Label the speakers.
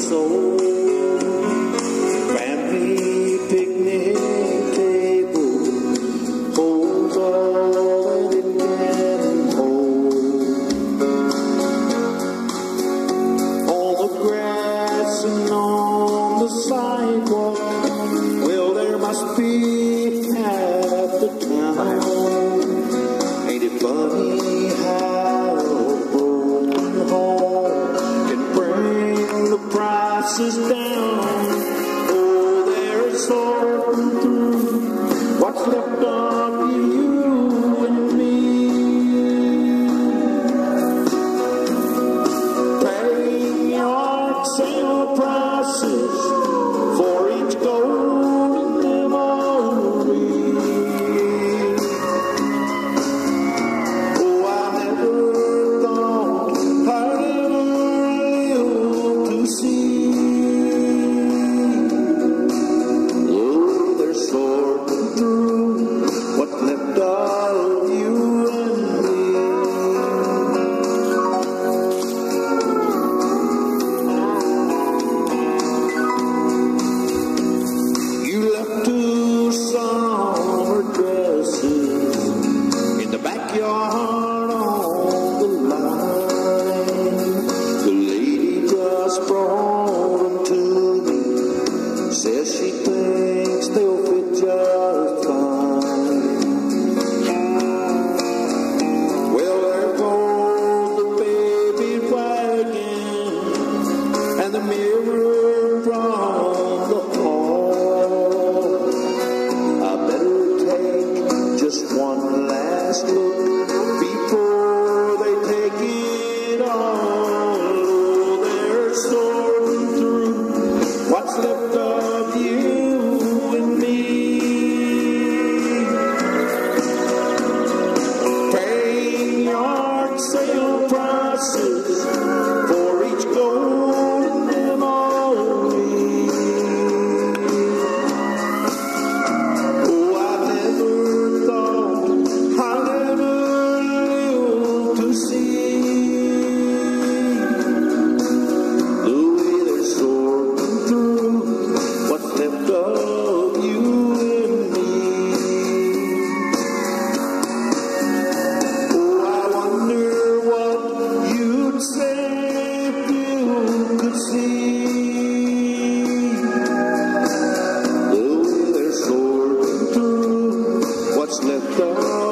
Speaker 1: soul. Family picnic table holds all that it can hold. All the grass and on the sidewalk, well, there must be half the town. Ain't it funny how a broken home can bring the prices down? Oh, they're sorting through what's left of you and me, paying yard sale prices for each golden memory. Oh, I never thought I'd ever live to see. Oh, they're sorting through what's left of you and me. You left two summer dresses in the backyard on the line. The lady just brought them to me, says she thinks they'll fit just fine. Well, there goes the baby wagon and the mirror from the hall. I better take just one last look before they take it all. Oh, they're sorting through what's left of you and me, paying yard sale prices for each golden memory. Oh, I never thought I'd ever live to see the way they're sorting through what's left of you and me. Oh, I wonder what you'd say if you could see the way they're sorting through what's left of